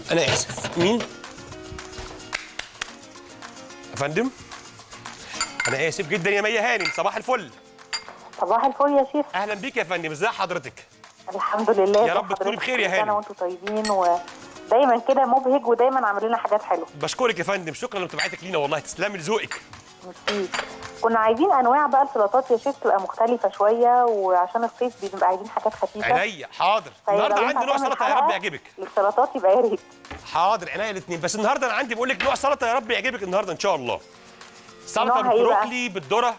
انا اسف، مين؟ يا فندم انا اسف جدا يا مي هانم، صباح الفل. صباح الفل يا شيخ. اهلا بيك يا فندم، ازي حضرتك؟ الحمد لله. يا رب تكوني بخير يا هانم. انا وانتم طيبين ودايما كده مبهج ودايما عامل لنا حاجات حلوه. بشكرك يا فندم، شكرا لمتابعتك لينا والله، تسلمي لذوقك. ميرسي. كنا عايزين انواع بقى السلطات يا شيخ تبقى مختلفه شويه، وعشان الصيف بنبقى عايزين حاجات خفيفه. عينيا حاضر. النهارده عندي نوع سلطه يا رب يعجبك. السلطات يبقى يا ريت. حاضر عينيا الاثنين، بس النهارده انا عندي بقول لك نوع سلطه يا رب يعجبك النهارده ان شاء الله. سلطه بالبروكلي بالذره.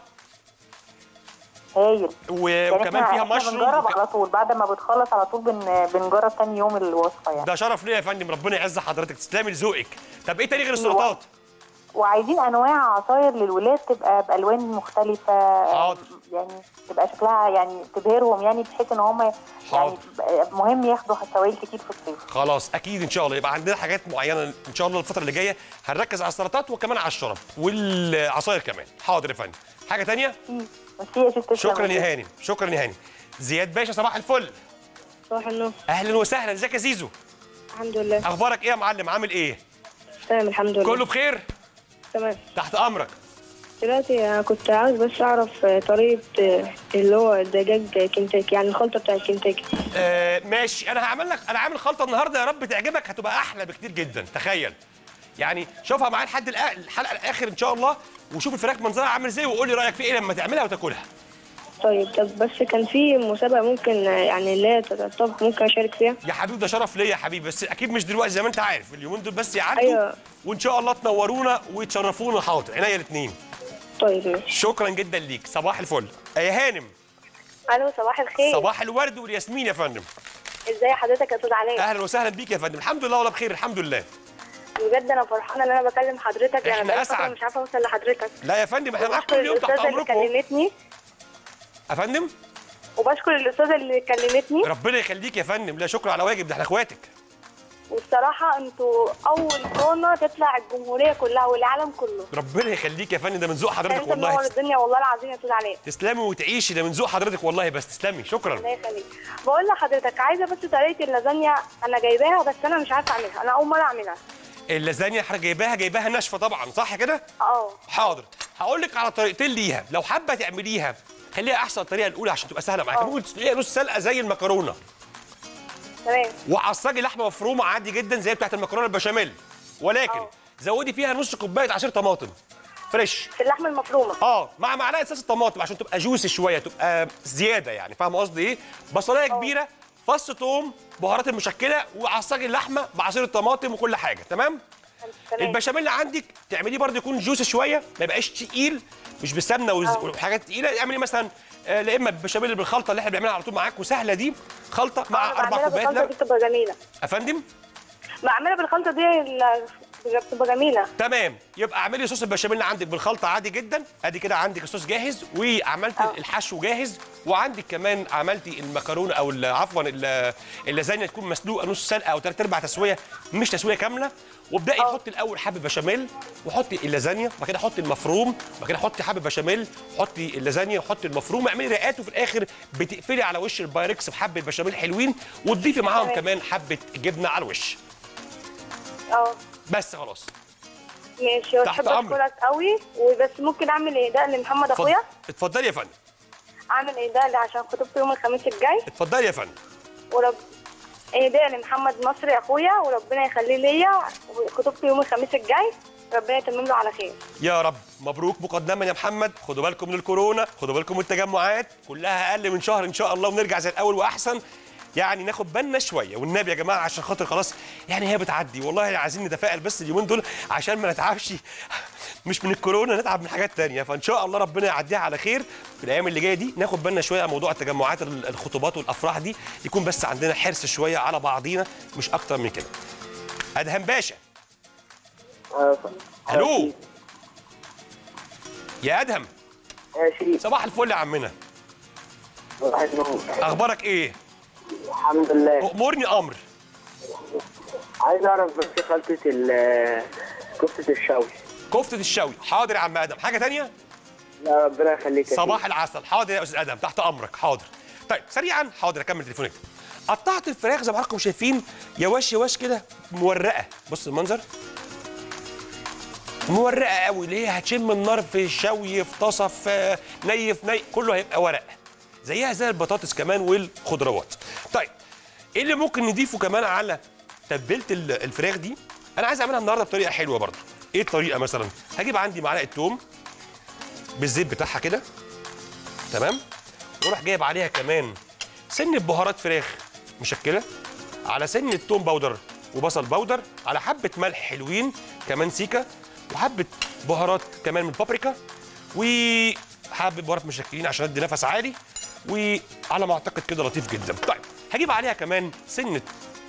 هايل. وكمان فيها مشروم. بنجرب على طول بعد ما بتخلص على طول بنجرب ثاني يوم الوصفه يعني. ده شرف ليا يا فندم، ربنا يعز حضرتك، تسلمي لذوقك. طب ايه تاني غير السلطات؟ وعايزين انواع عصاير للولاد تبقى بالوان مختلفه. حاضر. يعني تبقى شكلها يعني تبهرهم، يعني بحيث ان هم يعني مهم ياخدوا سوائل كتير في الصيف. خلاص اكيد ان شاء الله يبقى عندنا حاجات معينه ان شاء الله الفتره اللي جايه، هنركز على السلطات وكمان على الشرب والعصاير كمان. حاضر يا فندم. حاجه ثانيه؟ شكرا يا هانم، شكرا يا هانم. زياد باشا صباح الفل. صباح النور. اهلا وسهلا، ازيك يا زيزو؟ الحمد لله. اخبارك ايه يا معلم، عامل ايه؟ تمام الحمد لله. كله بخير؟ تمام. تحت امرك. دلوقتي انا كنت عاوز بس اعرف طريقه اللي هو دجاج كنتاكي، يعني الخلطه بتاع الكنتاكي. ماشي، انا عامل خلطه النهارده يا رب تعجبك، هتبقى احلى بكتير جدا. تخيل يعني، شوفها معايا لحد الحلقه الاخر ان شاء الله، وشوف الفراخ منظرها عامل ازاي، وقول لي رايك في ايه لما تعملها وتاكلها. طيب بس كان في مسابقه ممكن يعني اللي هي الطبخ ممكن اشارك فيها؟ يا حبيبي ده شرف ليا يا حبيبي، بس اكيد مش دلوقتي زي ما انت عارف، اليومين دول بس يعدوا. أيوة. وان شاء الله تنورونا وتشرفونا. حاضر عينيا الاثنين. طيب ماشي. شكرا جدا ليك، صباح الفل. يا هانم. الو صباح الخير. صباح الورد والياسمين يا فندم. ازاي حضرتك يا استاذ علاء؟ اهلا وسهلا بيك يا فندم، الحمد لله والله بخير الحمد لله. بجد انا فرحانه ان انا بكلم حضرتك، يعني احنا اسعد. مش عارفه اوصل لحضرتك. لا يا فندم احنا معاك كل يوم تحت امركم. كلمتني يا فندم. وبشكر الاستاذه اللي كلمتني. ربنا يخليك يا فندم، لا شكر على واجب، ده احنا اخواتك. والصراحه انتوا اول كورونا تطلع الجمهوريه كلها والعالم كله. ربنا يخليك يا فندم، ده من ذوق حضرتك انت والله. منور الدنيا والله العظيم يا استاذ علاء. تسلمي وتعيشي، ده من ذوق حضرتك والله، بس تسلمي شكرا. الله يخليك. بقول لحضرتك عايزه بس طريقه اللازانيا، انا جايباها بس انا مش عارفه اعملها، انا اول مره اعملها. اللازانيا حضرتك جايباها ناشفه طبعا صح كده؟ اه. حاضر، هقول لك على طريقتين ليها، لو حابه تعمليها خليها احسن الطريقه الاولى عشان تبقى سهله معاكي. ممكن تسلقيها نص سلقه زي المكرونه. تمام. وعصجي لحمه مفرومه عادي جدا زي بتاعت المكرونه البشاميل، ولكن زودي فيها نص كوبايه عصير طماطم فريش في اللحمه المفرومه. مع معلقه صلصه طماطم عشان تبقى جوسي شويه، تبقى زياده يعني، فاهمه قصدي ايه؟ بصلايه كبيره، فص ثوم، بهارات المشكله، وعصجي اللحمه بعصير الطماطم وكل حاجه. تمام. البشاميل اللي عندك تعمليه برده يكون جوسي شويه، ما يبقاش تقيل، مش بالسمنه وحاجات تقيله. اعملي مثلا لا اما بالبشاميل بالخلطه اللي احنا بنعملها على طول معاك وسهله دي، خلطه مع 4 كوبايات لبن. بتبقى جميله. يا فندم؟ بعملها بالخلطه دي بتبقى جميله. تمام، يبقى اعملي صوص البشاميل اللي عندك بالخلطه عادي جدا. ادي كده عندك الصوص جاهز، وعملتي الحشو جاهز، وعندك كمان عملتي المكرونه او عفوا اللازانيا تكون مسلوقه نص سلقه او 3/4 تسويه، مش تسويه كامله. وابداي حطي الاول حبه بشاميل، وحطي اللازانيا، وبعد كده حطي المفروم، وبعد كده حطي حبه بشاميل، حطي اللازانيا، وحطي المفروم، اعملي رقات، وفي الاخر بتقفلي على وش البايركس بحبه بشاميل حلوين، وتضيفي معاهم كمان حبه جبنه على الوش. بس خلاص. ماشي، بحب اشكرك قوي، وبس ممكن اعمل اهداء لمحمد اخويا؟ اتفضلي يا فندم. اعمل اهداء عشان خطوبته يوم الخميس الجاي. اتفضلي يا فندم. اهداء لمحمد مصري اخويا، وربنا يخليه ليا، وخطوبته يوم الخميس الجاي، ربنا يتمم له على خير. يا رب. مبروك مقدما يا محمد، خدوا بالكم من الكورونا، خدوا بالكم من التجمعات، كلها اقل من شهر ان شاء الله ونرجع زي الاول واحسن. يعني ناخد بالنا شويه والنبي يا جماعه، عشان خاطر خلاص يعني هي بتعدي، والله عايزين نتفائل بس اليومين دول عشان ما نتعبش مش من الكورونا، نتعب من حاجات ثانيه. فان شاء الله ربنا يعديها على خير. في الايام اللي جايه دي ناخد بالنا شويه على موضوع التجمعات الخطوبات والافراح دي، يكون بس عندنا حرص شويه على بعضينا مش اكتر من كده. ادهم باشا. الو يا ادهم. صباح الفل يا عمنا. اخبارك ايه؟ الحمد لله. امورني امر. عايز اعرف بس خلطه كفته الشوي. كفته الشوي، حاضر يا عم ادم. حاجه ثانيه؟ لا ربنا يخليك. صباح العسل. حاضر يا استاذ ادم، تحت امرك. حاضر. طيب سريعا، حاضر اكمل تليفونك. قطعت الفراخ زي ما حضراتكم شايفين يواش يواش كده مورقه. بص المنظر مورقه قوي، اللي هي هتشم النار في الشوي، في طاسه، في ني، في ني، كله هيبقى ورق زيها زي البطاطس كمان والخضروات. طيب ايه اللي ممكن نضيفه كمان على تتبيله الفراخ دي؟ انا عايز اعملها النهارده بطريقه حلوه برضه. ايه الطريقه؟ مثلا هجيب عندي معلقه توم بالزيت بتاعها كده، تمام، واروح جايب عليها كمان سنه بهارات فراخ مشكله، على سنه توم باودر وبصل باودر، على حبه ملح حلوين كمان سيكه، وحبه بهارات كمان من البابريكا، وحبه بهارات مشكلين عشان ادي نفس عالي، وعلى ما اعتقد كده لطيف جدا. طيب هجيب عليها كمان سنه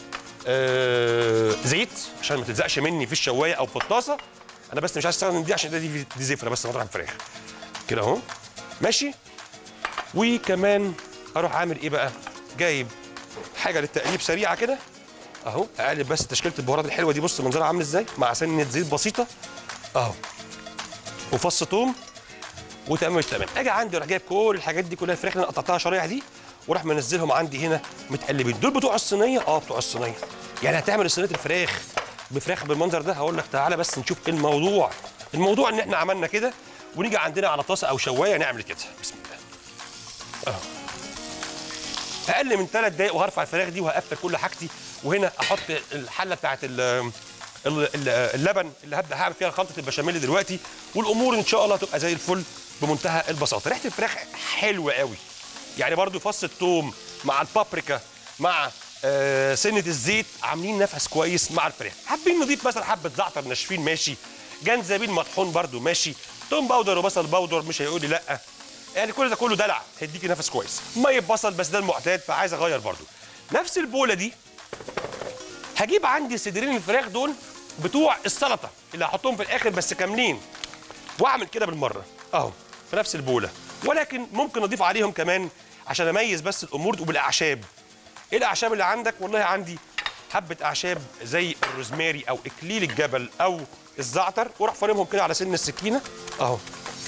زيت عشان ما تلزقش مني في الشوايه او في الطاسه. انا بس مش عايز استخدم دي عشان دي زفره بس مطرح الفراخ كده اهو، ماشي. وكمان اروح عامل ايه بقى؟ جايب حاجه للتقليب سريعه كده اهو، اقلب بس تشكيله البهارات الحلوه دي. بص منظرها عامل ازاي، مع سنه زيت بسيطه اهو، وفص ثوم، وتمام تمام. اجي عندي اروح جايب كل الحاجات دي كلها، الفراخ اللي انا قطعتها شرايح دي، وراح منزلهم عندي هنا متقلبين. دول بتوع الصينيه؟ بتوع الصينيه. يعني هتعمل صينيه الفراخ بفراخ بالمنظر ده؟ هقول لك تعالى بس نشوف ايه الموضوع. الموضوع ان احنا عملنا كده، ونيجي عندنا على طاسه او شوايه نعمل كده. بسم الله اهو، اقل من 3 دقايق وهرفع الفراخ دي وهقفل كل حاجتي، وهنا احط الحله بتاعت اللبن اللي هبدا هعمل فيها خلطه البشاميل دلوقتي، والامور ان شاء الله هتبقى زي الفل بمنتهى البساطه. ريحه الفراخ حلوه قوي، يعني برضو فص الثوم مع البابريكا مع سنه الزيت عاملين نفس كويس مع الفراخ. حابين نضيف مثلا حبه زعتر ناشفين ماشي، جنزبيل مطحون برضو ماشي، توم باودر وبصل باودر مش هيقول لي لا، يعني كل ده كله دلع هيديكي نفس كويس. ميه بصل بس ده المعتاد، فعايز اغير برضو. نفس البوله دي هجيب عندي صدرين الفراخ دول بتوع السلطه اللي هحطهم في الاخر بس كاملين، واعمل كده بالمره اهو في نفس البوله، ولكن ممكن اضيف عليهم كمان عشان اميز بس الامور. وبالاعشاب، ايه الاعشاب اللي عندك؟ والله عندي حبه اعشاب زي الروزماري او اكليل الجبل او الزعتر، واروح فارمهم كده على سن السكينه اهو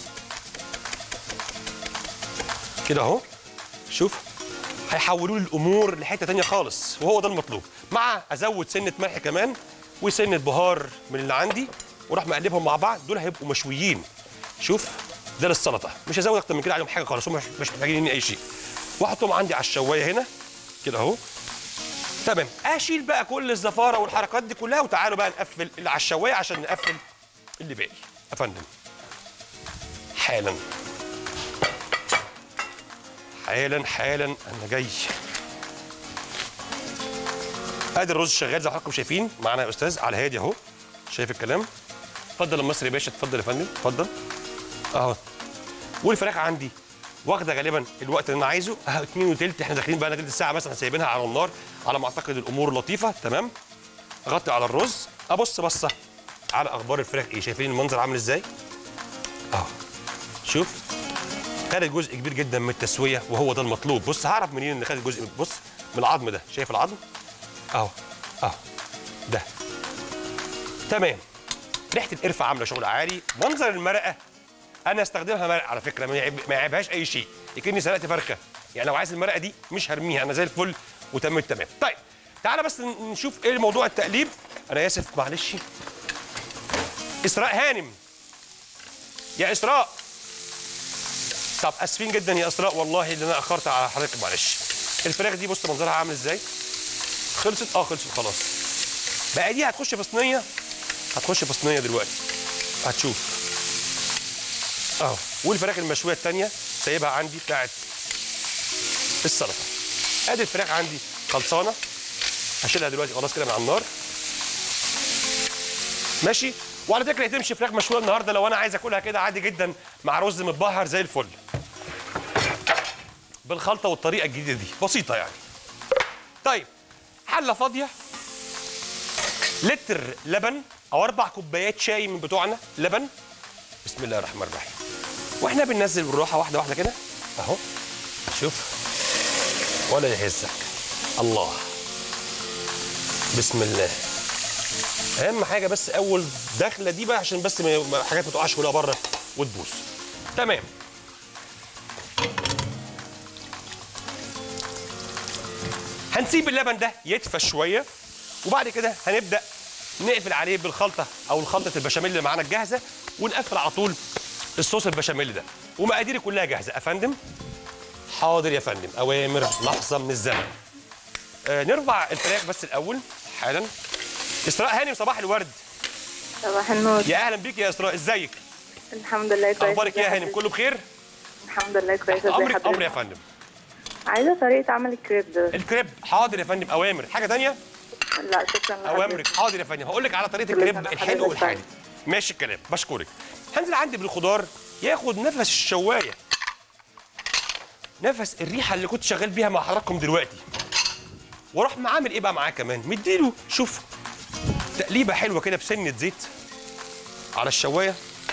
كده اهو. شوف هيحولوا لي الامور لحته ثانيه خالص، وهو ده المطلوب. مع ازود سنه ملح كمان وسنه بهار من اللي عندي، وراح مقلبهم مع بعض. دول هيبقوا مشويين. شوف ده للسلطه، مش هزود اكتر من كده عليهم حاجه خالص، هم مش محتاجين مني اي شيء. واحطهم عندي على الشوايه هنا كده اهو، تمام. اشيل بقى كل الزفاره والحركات دي كلها، وتعالوا بقى نقفل اللي على الشوايه عشان نقفل اللي باقي. يا فندم حالا حالا حالا انا جاي. ادي الرز شغال زي ما حضراتكم شايفين معانا يا استاذ على هادي اهو. شايف الكلام؟ اتفضل يا مصري يا باشا، اتفضل يا فندم، اتفضل اهو. والفراخ عندي واخده غالبا الوقت اللي انا عايزه 2 وتلت، احنا داخلين بقى لنا تلت ساعه مثلا سايبينها على النار، على ما اعتقد الامور لطيفه تمام. اغطي على الرز، ابص بصه على اخبار الفراخ ايه. شايفين المنظر عامل ازاي؟ اهو شوف، خدت جزء كبير جدا من التسويه وهو ده المطلوب. بص هعرف منين ان خدت جزء؟ بص من العظم ده، شايف العظم اهو اهو ده تمام. ريحه القرفه عامله شغل عالي. منظر المرقه انا استخدمها مرقه على فكره، ما يعيبهاش اي شيء، يكني سلقت فرخه. يعني لو عايز المرقه دي مش هرميها، انا زي الفل وتمام التمام. طيب تعالى بس نشوف ايه موضوع التقليب. انا اسف معلش. اسراء هانم، يا اسراء، طب اسفين جدا يا اسراء والله ان انا اخرت على حضرتك، معلش. الفراخ دي بص منظرها عامل ازاي؟ خلصت؟ خلصت خلاص. بقى دي هتخش في صينيه، هتخش في صينيه دلوقتي هتشوف اهو. والفراخ المشويه الثانيه سايبها عندي بتاعت السلطه. ادي الفراخ عندي خلصانه، هشيلها دلوقتي خلاص كده من على النار ماشي. وعلى فكره هتمشي فراخ مشويه النهارده لو انا عايز اكلها كده عادي جدا مع رز متبهر زي الفل، بالخلطه والطريقه الجديده دي بسيطه يعني. طيب حله فاضيه، لتر لبن او 4 كوبايات شاي من بتوعنا لبن. بسم الله الرحمن الرحيم. واحنا بننزل بالراحه واحده واحده كده اهو. شوف ولا يهزك الله. بسم الله. اهم حاجه بس اول دخله دي بقى عشان بس حاجات ما تقعش كلها بره وتبوظ. تمام. هنسيب اللبن ده يدفى شويه، وبعد كده هنبدا نقفل عليه بالخلطه او الخلطه البشاميل اللي معانا الجاهزه، ونقفل على طول الصوص البشاميل ده. ومقاديري كلها جاهزه يا فندم. حاضر يا فندم، اوامر لحظه من الزمن. نرفع الفراخ بس الاول حالا. اسراء هانم صباح الورد. صباح النور. يا اهلا بيك يا اسراء، ازيك؟ الحمد لله كويس. اخبارك ايه يا هانم؟ كله بخير؟ الحمد لله كويس. ازي امرك حضرتك؟ امر يا فندم. عايزه طريقه عمل الكريب ده. الكريب حاضر يا فندم، اوامر. حاجه ثانيه؟ لا شكرا لحضرتك. اوامرك حاضر يا فندم. هقول لك على طريقه كل الكريب سنة الحلو وحضرتك والحادق. ماشي الكلام، بشكرك. هنزل عندي بالخضار ياخد نفس الشوايه، نفس الريحه اللي كنت شغال بيها مع حضراتكم دلوقتي، واروح عامل ايه بقى معاه كمان؟ مديله شوف تقليبه حلوه كده بسنه زيت على الشوايه،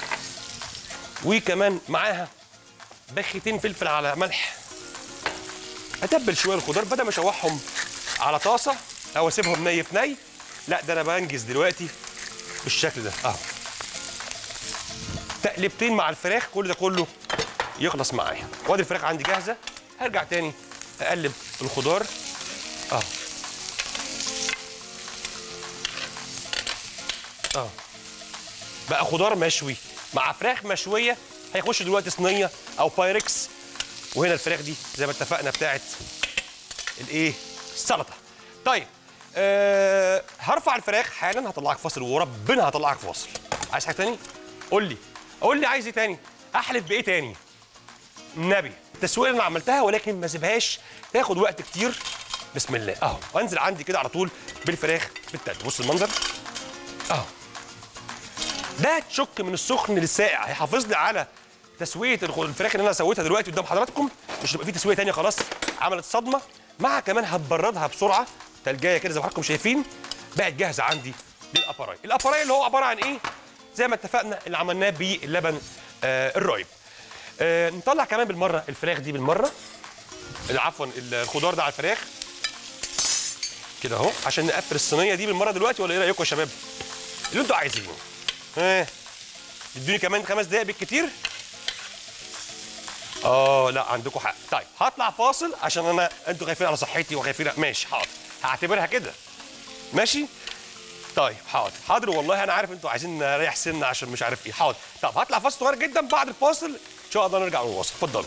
وكمان معاها بخيتين فلفل على ملح. اتبل شويه الخضار بدل ما اشوحهم على طاسه او اسيبهم ني في ني، لا ده انا بنجز دلوقتي بالشكل ده اهو. تقليبتين مع الفراخ، كل ده كله يخلص معايا. وادي الفراخ عندي جاهزه، هرجع تاني اقلب الخضار اهو اهو. بقى خضار مشوي مع فراخ مشويه، هيخش دلوقتي صينيه او بايركس. وهنا الفراخ دي زي ما اتفقنا بتاعت الايه؟ السلطه. طيب هرفع الفراخ حالا، هطلعك فاصل وربنا هطلعك فاصل. عايز حاجه تاني؟ قول لي عايز ايه تاني؟ احلف بايه تاني؟ النبي التسويه اللي انا عملتها، ولكن ما سيبهاش تاخد وقت كتير. بسم الله اهو. وانزل عندي كده على طول بالفراخ بالتلج. بص المنظر اهو. ده تشك من السخن للساقع، هيحافظ لي على تسويه الفراخ اللي انا سويتها دلوقتي قدام حضراتكم. مش هيبقى في تسويه ثانيه خلاص عملت صدمه، مع كمان هتبردها بسرعه تلجايه كده زي ما حضراتكم شايفين. بقت جاهزه عندي للاباراي. الاباراي اللي هو عباره عن ايه؟ زي ما اتفقنا اللي عملناه باللبن الرايب. نطلع كمان بالمره الفراخ دي بالمره، عفوا الخضار ده على الفراخ كده اهو، عشان نقفل الصينيه دي بالمره دلوقتي. ولا ايه رايكم يا شباب؟ اللي انتوا عايزينه. ادوني كمان 5 دقايق بالكتير. لا عندكم حق. طيب هطلع فاصل عشان انتوا خايفين على صحتي وخايفين. ماشي حاضر، هعتبرها كده ماشي. طيب حاضر والله انا عارف انتوا عايزين نريح سنه عشان مش عارف ايه. حاضر. طب هطلع فاصل صغير جدا، بعد الفاصل ان شاء الله نرجع ونواصل. اتفضلوا.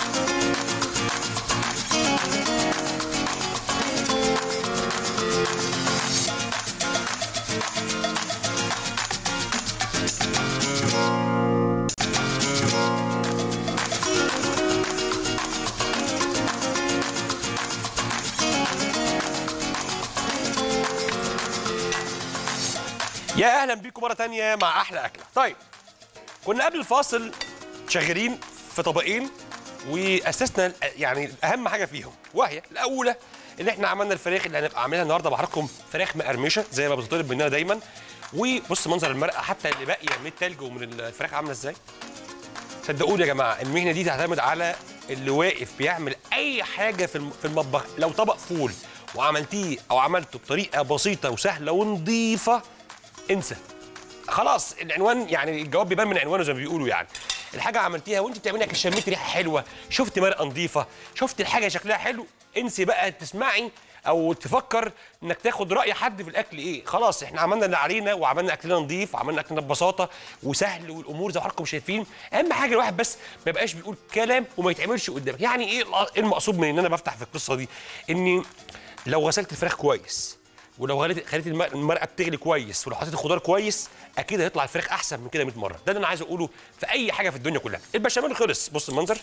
يا اهلا بيكم مره تانية مع احلى اكله. طيب كنا قبل الفاصل شغالين في طبقين، واسسنا يعني اهم حاجه فيهم، وهي الاولى ان احنا عملنا الفراخ اللي هنبقى عاملينها النهارده مع حضراتكم فراخ مقرمشه زي ما بتطلب مننا دايما. وبص منظر المرقه حتى اللي باقيه من التلج ومن الفراخ عامله ازاي. صدقوني يا جماعه المهنه دي تعتمد على اللي واقف بيعمل اي حاجه في المطبخ. لو طبق فول وعملتيه او عملته بطريقه بسيطه وسهله ونظيفه، انسى خلاص العنوان، يعني الجواب بيبان من عنوانه زي ما بيقولوا. يعني الحاجه عملتيها وانت بتعمليها شميتي ريحه حلوه، شفت مرقه نظيفه، شفت الحاجه شكلها حلو، انسي بقى تسمعي او تفكر انك تاخد راي حد في الاكل. ايه خلاص احنا عملنا اللي علينا وعملنا اكلنا نظيف وعملنا اكلنا ببساطه وسهل، والامور زي ما حضراتكم شايفين. اهم حاجه الواحد بس ما يبقاش بيقول كلام وما يتعملش قدامك. يعني ايه المقصود من ان انا بفتح في القصه دي؟ اني لو غسلت الفراخ كويس، ولو خليت المرقه بتغلي كويس، ولو حطيت الخضار كويس، اكيد هيطلع الفراخ احسن من كده 100 مره. ده اللي انا عايز اقوله في اي حاجه في الدنيا كلها. البشاميل خلص، بص المنظر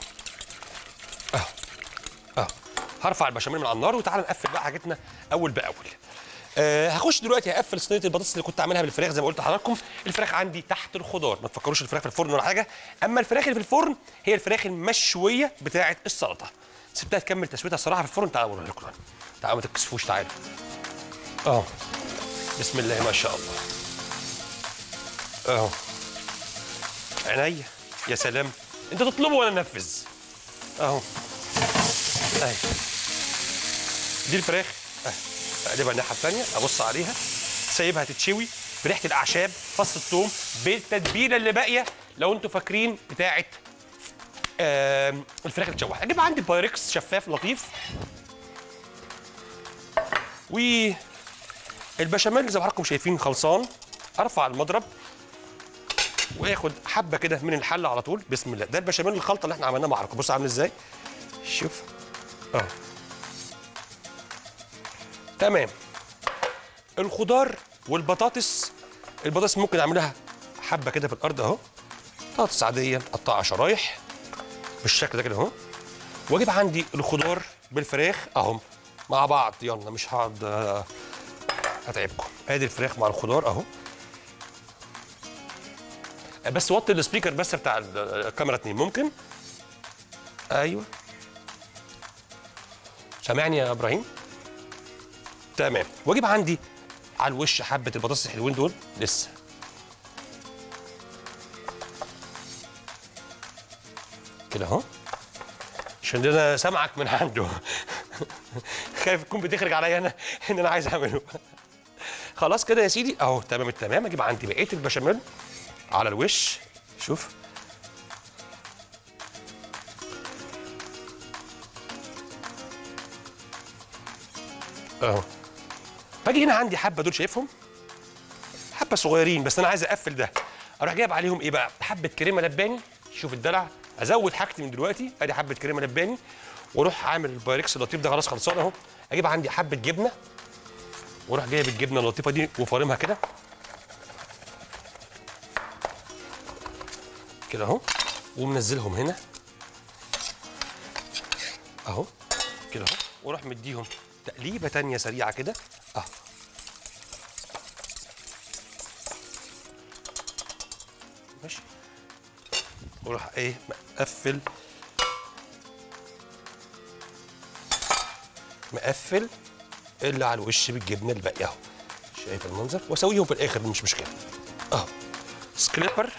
هرفع البشاميل من على النار وتعالى نقفل بقى حاجتنا اول باول. هخش دلوقتي هقفل صينيه البطاطس اللي كنت عاملها بالفراخ زي ما قلت لحضراتكم. الفراخ عندي تحت الخضار، ما تفكروش الفراخ في الفرن ولا حاجه. اما الفراخ اللي في الفرن هي الفراخ المشويه بتاعه السلطه. سبتها تكمل تسويتها الصراحه في الفرن. تعالوا اوريها لكم، تعالوا ما تتكسفوش، تعالوا بسم الله ما شاء الله عينيا. يا سلام، انت تطلبه وانا انفذ اهي. دي الفراخ اقلبها الناحيه الثانيه، ابص عليها، سايبها تتشوي بريحه الاعشاب، فص الثوم، بالتتبيله اللي باقيه لو انتوا فاكرين بتاعه الفراخ اللي اتشوحت. اجيب عندي بايركس شفاف لطيف والبشاميل زي ما حضراتكم شايفين خلصان. ارفع المضرب واخد حبه كده من الحله على طول. بسم الله. ده البشاميل الخلطه اللي احنا عملناها مع حضراتكم. بص عامل ازاي. شوف اهو. تمام. الخضار والبطاطس. البطاطس ممكن اعملها حبه كده في الارض اهو. بطاطس عاديه مقطعه شرايح بالشكل ده كده اهو. واجيب عندي الخضار بالفراخ اهم مع بعض. يلا مش هقعد اتعبكم. ادي الفراخ مع الخضار اهو. بس وطي السبيكر بس بتاع الكاميرا 2 ممكن. ايوه سامعني يا ابراهيم؟ تمام. واجيب عندي على الوش حبه البطاطس الحلوين دول لسه كده اهو، عشان انا سامعك من عنده. خايف تكون بتخرج عليا انا ان انا عايز اعمله. خلاص كده يا سيدي اهو تمام التمام. اجيب عندي بقيه البشاميل على الوش. شوف اهو. باجي هنا عندي حبه دول شايفهم حبه صغيرين بس انا عايز اقفل ده. اروح جايب عليهم ايه بقى؟ حبه كريمه لباني. شوف الدلع. ازود حاجتي من دلوقتي. ادي حبه كريمه لباني واروح عامل البايركس اللطيف ده خلاص خلصان اهو. اجيب عندي حبه جبنه واروح جايب الجبنه اللطيفه دي وفارمها كده كده اهو. ومنزلهم هنا اهو كده اهو. واروح مديهم تقليبه تانيه سريعه كده اهو. ماشي. واروح ايه مقفل اللي على الوش بالجبنه الباقيه اهو. شايف المنظر؟ واسويهم في الاخر مش مشكله اهو. سكليبر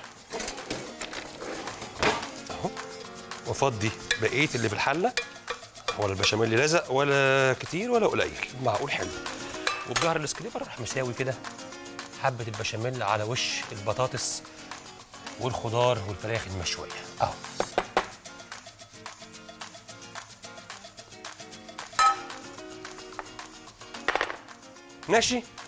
اهو. وافضي بقيه اللي في الحله. ولا البشاميل اللي لزق ولا كتير ولا قليل، معقول حلو. وبظهر السكليبر اروح مساوي كده حبه البشاميل على وش البطاطس والخضار والفراخ المشويه اهو. ماشي.